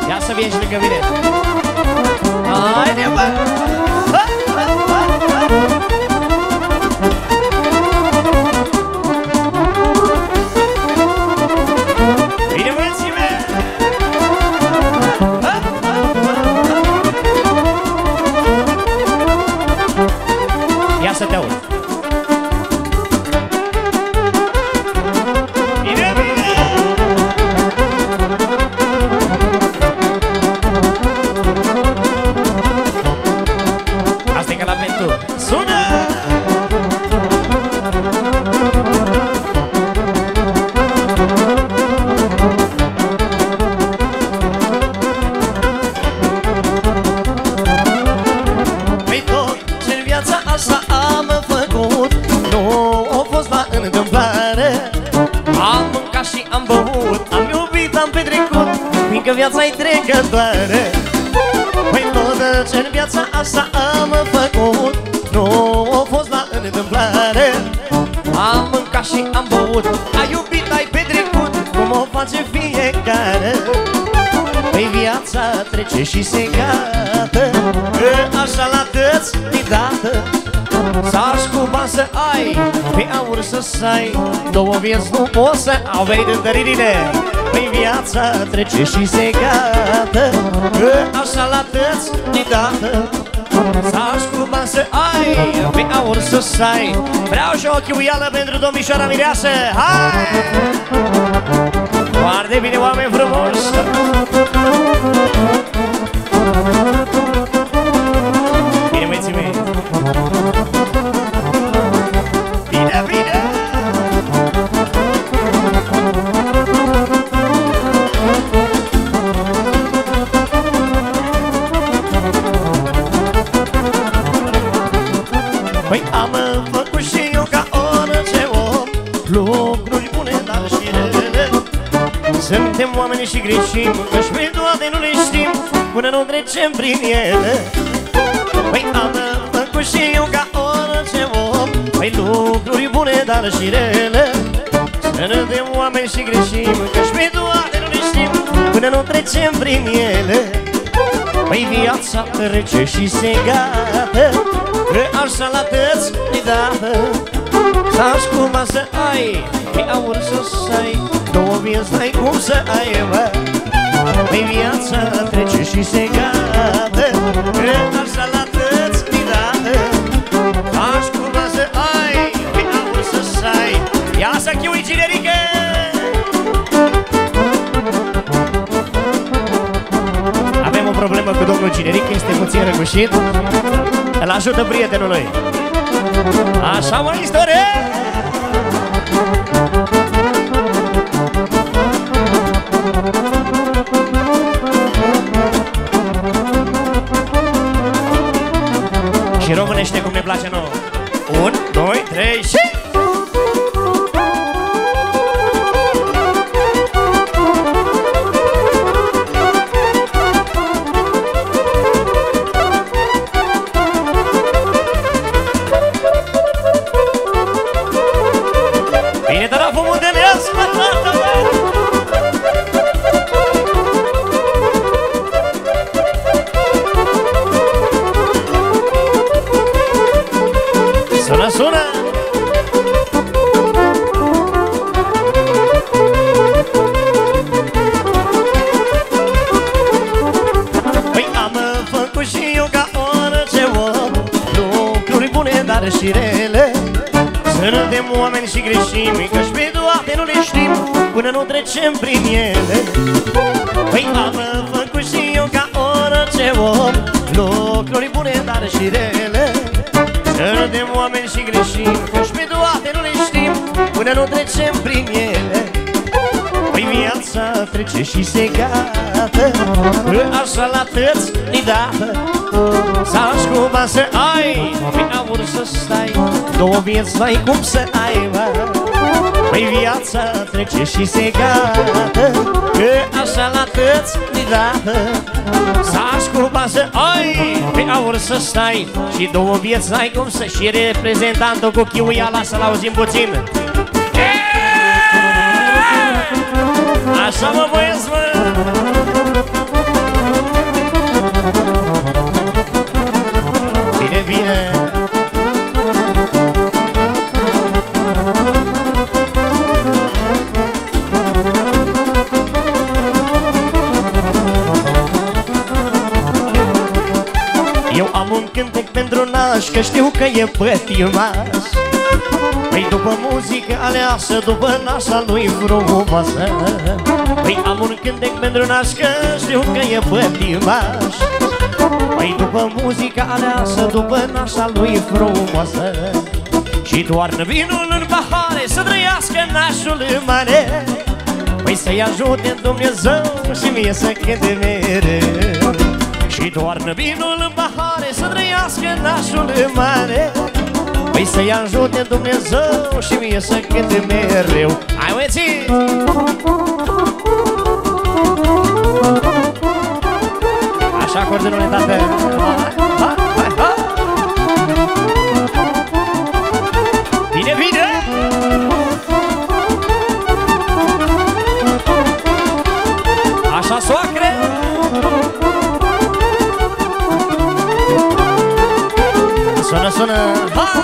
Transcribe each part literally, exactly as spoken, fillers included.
Ia să vin și lângă mine. Haide, bă! Ha, ha, ha, ha. Bine, mulțime! Ha, ha, ha, ha. Ia să te aud. Bine, bine! Asta e ca la pentru. Sună! Păi tot ce-n viața asta am făcut nu a fost la întâmplare. Am mâncat și am băut, am iubit, am petrecut, fiindcă viața-i trecătoare. Păi tot ce-n viața asta am făcut nu a fost la întâmplare. Am mâncat și am băut, ai iubit, ai petrecut, cum o face fiecare. Păi viața trece și se gata, că așa la tăți dată. Să-și cu bani să ai, pe aur să sai, două vieți nu poți să au venit întăririle. Păi viața trece și se gata, că așa la tăți dată. Să-și cu bani să ai, pe aur să sai. Vreau și o chiuială pentru domnișoara mireasă. Hai! Foarte bine, oameni frumoși! Bine, băieții mei! Bine, bine! Păi am făcut și eu ca orice om lucruri bune, dar și rele. Suntem oameni și greșim, căci pe toate nu le știm până nu trecem prin ele. Păi am făcut și eu ca orice om, păi lucruri bune, dar și rele. Suntem oameni și greșim, căci pe toate nu le știm până nu trecem prin ele. Păi viața trece și se gata, că așa la tăți dată. Să-și cu bani să ai, pe aur să sai, două vieți n-ai cum să ai, bă. Păi viața trece și se gata, că așa la tăți dată. Să-și cu bani să ai, pe aur să sai. Ia să chiui, generică! Avem o problemă cu domnul Cineric, este puțin răgușit. Îl ajută prietenul lui. Așa, mă, istorie! Și românește cum ne place nouă. Un, doi, trei și... Bine, dar a fumul de leas, mă, tată, bă! Sună, sună! Păi am făcut și eu ca orice om lucruri bune, dar și rele. Suntem oameni și greșim, căci pe toate nu le știm până nu trecem prin ele. Păi am făcut și eu ca orice om lucruri bune, dar și rele. Suntem oameni și greșim, căci pe toate nu le știm până nu trecem prin ele. Păi viața trece și se gata, că așa la tăți dată. Să-și cu bani să ai, pe aur să stai, două vieți n-ai cum să ai, bă. Păi viața trece și se gata, că așa la tăți dată. Să-și cu bani să ai, pe aur să stai, și două vieți n-ai cum să... Și reprezentantul cu chiuiala să-l auzim puțin. Așa, mă, băieți, mă! naș, că știu că e pătimaș. Păi după muzică aleasă, după nașa lui frumoasă, păi am un cântec pentru naș, că știu că e pătimaș. Păi după muzică aleasă, după nașa lui frumoasă, și toarnă vinul în pahare, să trăiască nașul mare. Păi să-i ajute Dumnezeu și mie să cânte mereu. Și toarnă vinul în pahare, să trăiască nașul mare. Păi să-i ajute Dumnezeu și mie să cânte mereu. Hai băieții! Așa acordionul, tată! Hai, hai, hai, hai! Bine, bine! Așa, soacre! Sună, sună! Ha!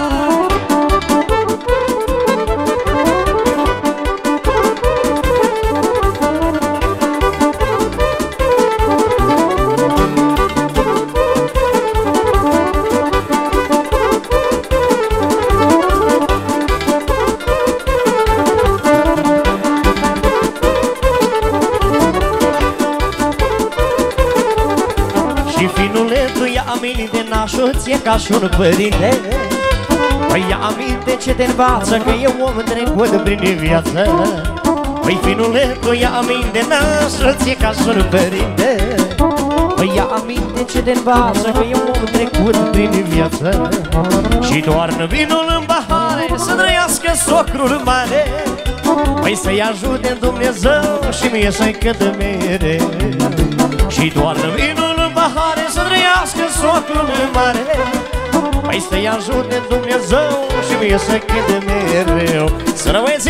Aminte nașul ție ca și un părinte. Păi ia aminte ce te învață, că e om trecut prin viață. Păi finule, tu ia aminte nașul ție ca și un părinte. Păi ia aminte ce te învață, că e om trecut prin viață. Și toarnă vinul în pahare, să trăiască socrul mare. Păi să-i ajute Dumnezeu și mie să-i cântă mereu. Și toarnă vinul în pahare, să trăiască socrul mare. Păi să-i ajute Dumnezeu și mie să cânte mereu. Să rămâneți!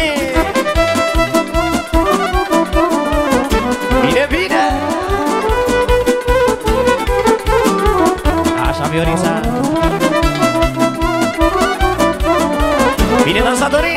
Bine, bine! Așa, Viorița! Bine, dansatorii!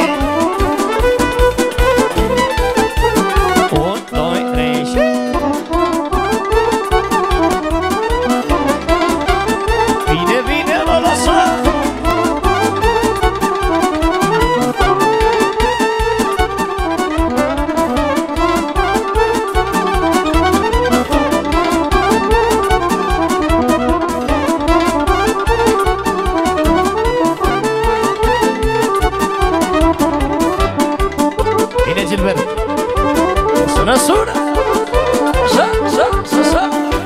Sună, sună! Să, să, să, să!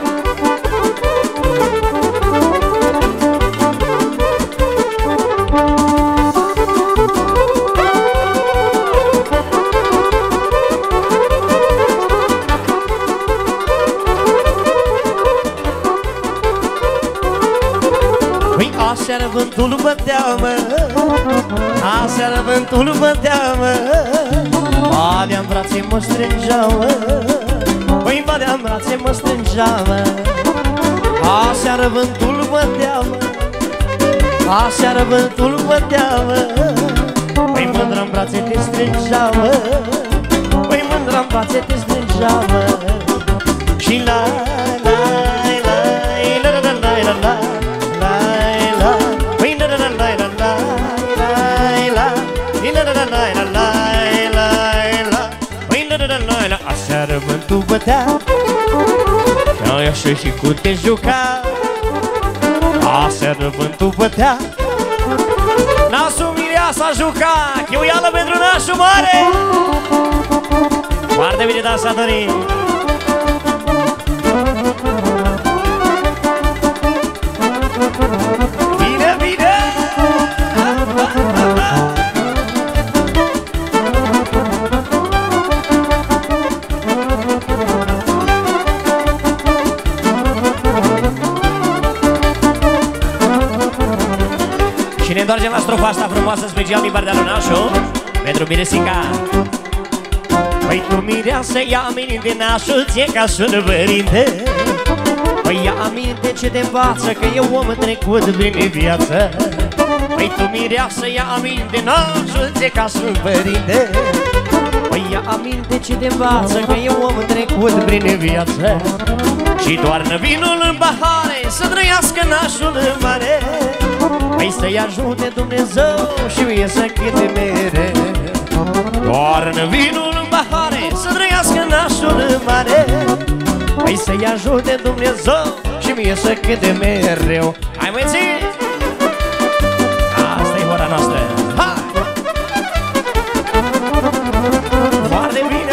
Păi aseară vântul bătea, mă, aseară vântul bătea, mă, Badea-n brațe mă strângea, mă, păi badea-n brațe mă strângea, mă. Aseară vântul bătea, mă, aseară vântul bătea, mă, păi mândra-n brațe te strângea, mă, păi mândra-n brațe te strângea, mă. Și la la la la la la la la la la, păi la la la la la la la la la la la. Aseară vântul bătea și așa și cu te juca. Aseară vântul bătea, nașul Mireasa juca. Chiuială pentru nașul mare. Foarte bine, dansatorii. Bine, bine. Și ne întoarcem la strofa asta frumoasă, special din partea lui Nașu, pentru Miresica. Păi tu, mireasă, ia aminte nașul ție ca și-un părinte. Păi ia aminte ce te învață, că e om trecut prin viață. Păi tu, mireasă, ia aminte nașul ție ca și-un părinte. Păi ia aminte ce te învață, că e om trecut prin viață. Și toarnă vinul în pahare, să trăiască nașul mare. Păi să-i ajute Dumnezeu și mie să cânte mereu. Doarnă vinul în pahare, să trăiască nașul mare. Păi să-i ajute Dumnezeu și mie să cânte mereu. Hai măiții! Asta e ora noastră. Hai! Foarte bine!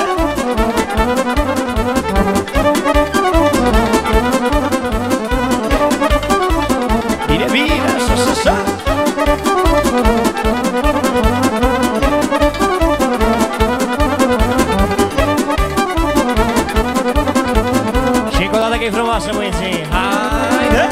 Bine, bine, așa, așa, așa. Și încă o dată că e frumoasă, băieții. Haide!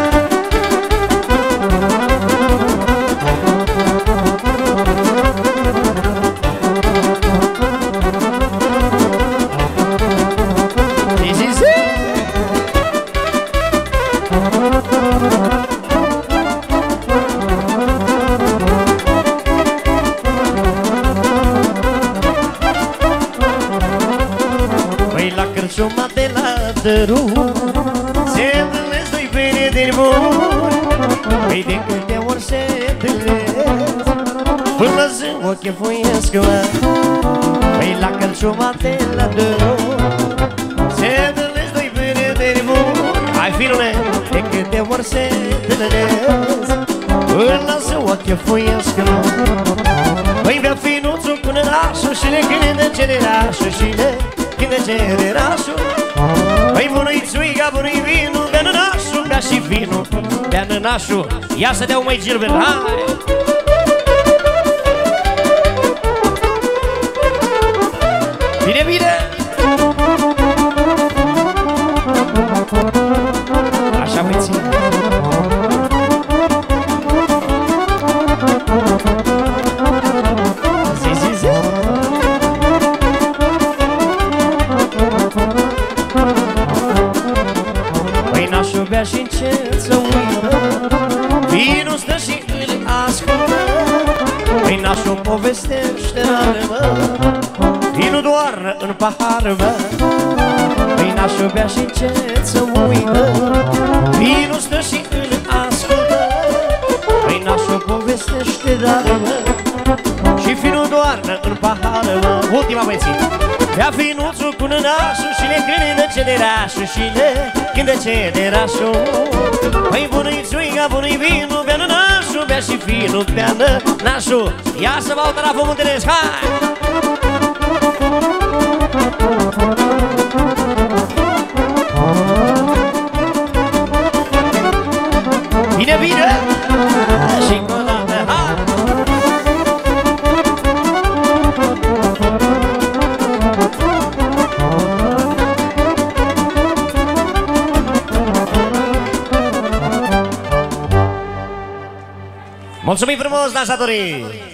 Ciuma de la dărul se întâlnesc doi prieteni buni. Păi de câte ori se întâlnesc până zi ochii foiesc, mă. Păi la călciuma de la dărul se întâlnesc doi prieteni buni. Hai, finule, de câte ori se întâlnesc până zi ochii foiesc, mă. Păi bea finuțul cu nărașul și le cântă generașul și le cântă generașul. Păi bună-i țuiga, bună-i vinul, bea nănașul, bea și vinul, bea nănașul. Ia să dea-o, măi, Gilbert, hai! Bine, bine! Așa, băieții. Zi, zi, zi. Păi nașul bea și încet să uită, vinul stă și îl ascultă. Păi nașul povestește rare, mă, vinul doar în pahar, mă. Păi nașul bea și încet să uită, vinul stă și îl ascultă. Păi nașul povestește rare, mă, și vinul doar în pahar, mă. Ultima, băieții. Bea vinuțul cu nănașul și le cântă generașul și le cântă generașul. Păi bună-i țuiga, bună-i vinul, bea nănașul, bea și vinul, bea nănașul. Ia să baută la foc Muntenesc, hai! Bine, bine! Și încă o dată, hai! Mulțumim frumos, dansatorii!